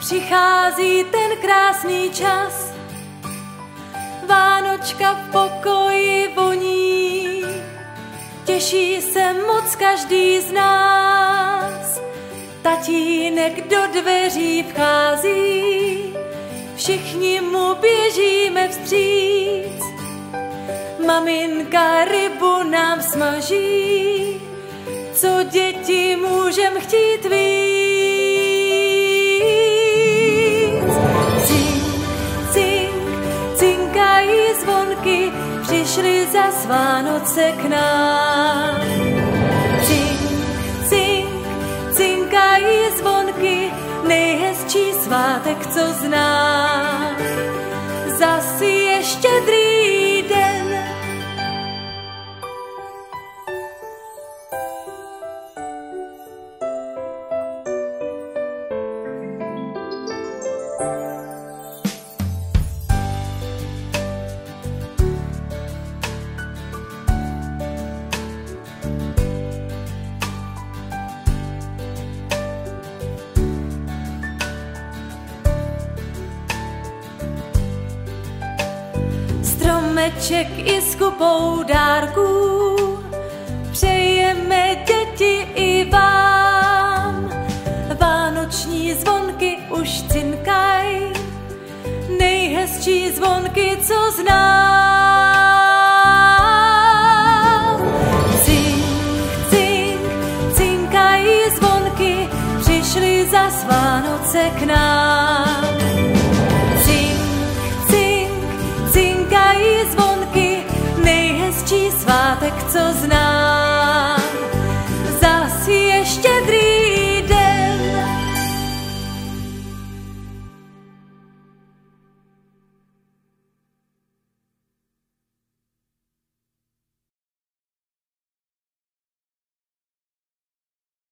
Přichází ten krásný čas, Vánočka v pokoji voní, těší se moc každý z nás. Tatínek do dveří vchází, všichni mu běžíme vstříc. Maminka rybu nám smaží, co děti můžem chtít víc. Cink, cink, cinkají zvonky, přišli zas Vánoce k nám. Cink, cink, cinkají zvonky, nejhezčí svátek, co znám. Zas je Štědrý den. Stromeček i s kupou dárků přejeme děti i vám. Vánoční zvonky už cinkaj, nejhezčí zvonky, co znám.